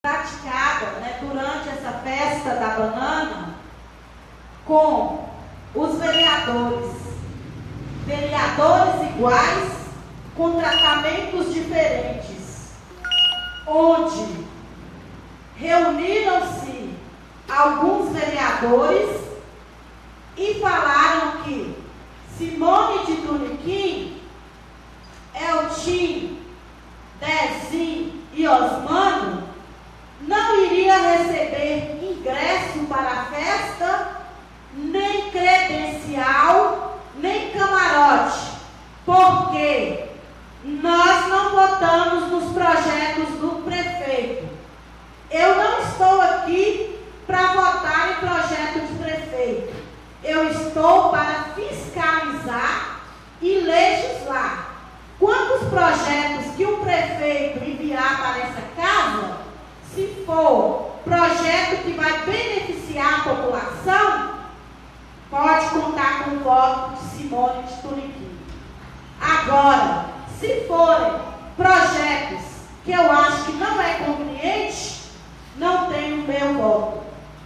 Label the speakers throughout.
Speaker 1: praticada, né, durante essa festa da banana com os vereadores iguais com tratamentos diferentes, onde reuniram-se alguns vereadores e falaram que Simone de Tuniquim, Eltim, Dezim e Osmano não iria receber ingresso para a festa, nem credencial, nem camarote, porque nós não votamos nos projetos do prefeito. Eu não estou aqui para votar em projeto de prefeito. Eu estou para fiscalizar e legislar. Quantos projetos que o prefeito enviar para essa casa, se for projeto que vai beneficiar a população, pode contar com o voto de Simone de Tuniquim. Agora, se forem projetos que eu acho que não é conveniente, não tem o meu voto.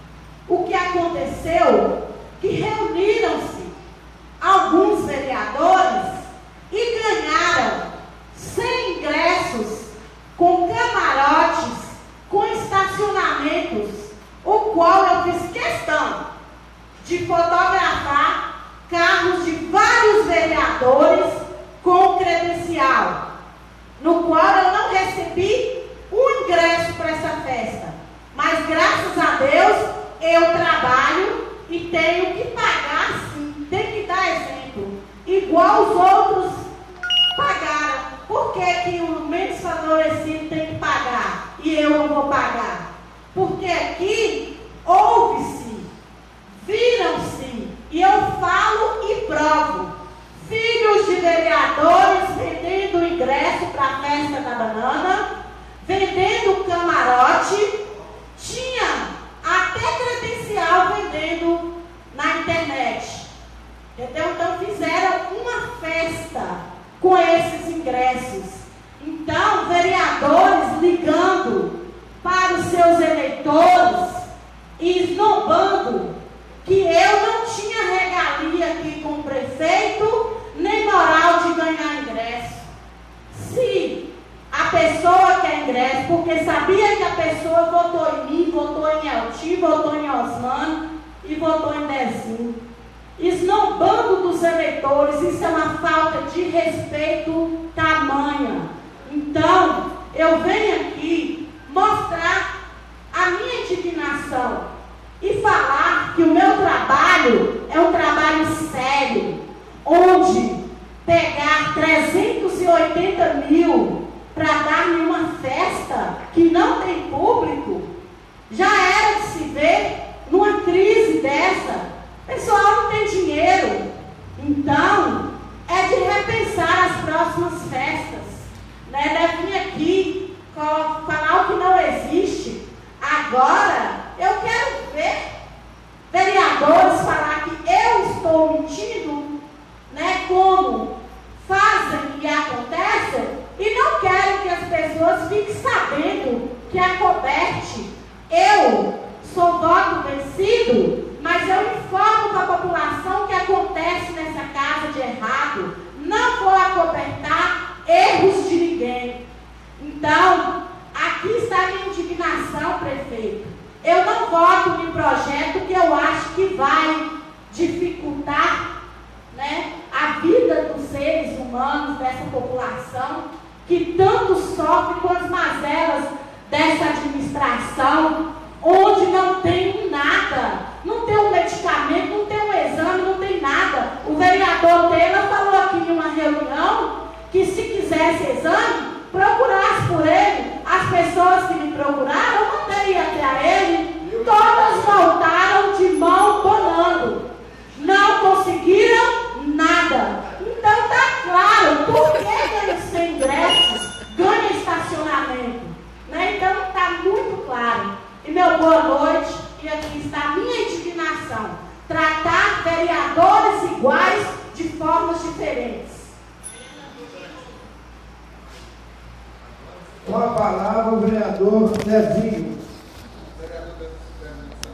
Speaker 1: O que aconteceu? Que reuniram-se alguns vereadores e ganharam 100 ingressos com camarotes, com estacionamentos, o qual eu fiz questão de fotografar carros de vários vereadores com credencial, no qual eu não recebi um ingresso para essa festa. Mas graças a Deus eu trabalho e tenho que pagar sim, tem que dar exemplo, igual os outros pagaram. Por que que o menos favorecido tem que pagar e eu não vou pagar? Porque aqui houve-se, viram-se, e eu falo e provo, filhos de vereadores vendendo ingresso para a festa da banana, vendendo camarote, tinha até credencial vendendo na internet. Entendeu? Então fizeram uma festa com esses ingressos. Então, vereadores ligando para os seus eleitores e esnobando que eu não tinha regalia aqui com o prefeito, nem moral de ganhar ingresso. Se a pessoa quer ingresso, porque sabia que a pessoa votou em mim, votou em Eltim, votou em Osmano e votou em Dezinho. Esnobando dos eleitores, isso é uma falta de respeito tamanha. Então, eu venho aqui mostrar a minha indignação e falar que o meu trabalho é um trabalho sério, onde pegar 380 mil para dar-me uma festa que não tem público, já era de se ver numa crise dessa. O pessoal não tem dinheiro, então é de repensar as próximas festas, né? Deve vir aqui falar o que não existe. Agora eu quero ver vereadores falar que eu estou mentindo, né? Como fazem e acontecem, e não quero que as pessoas fiquem sabendo que a Coberte, eu sou voto vencido, mas eu informo para a população que acontece nessa casa de errado. Não vou acobertar erros de ninguém. Então, aqui está a minha indignação, prefeito. Eu não voto em projeto que eu acho que vai dificultar, né, a vida dos seres humanos dessa população, que tanto sofre com as mazelas dessa administração, onde não tem nada, não tem um medicamento, não tem um exame, não tem nada. O vereador Taylor falou aqui em uma reunião que se quisesse exame, procurasse por ele. As pessoas que me procuraram, eu mandei até ele, todas voltaram de mão banando, não conseguiram nada. Então está claro por que ganha 100 ingressos, ganha estacionamento, né? Então está muito claro. E meu boa noite, e aqui está a minha indignação. Tratar vereadores iguais de formas diferentes.
Speaker 2: Com a palavra o vereador Zezinho.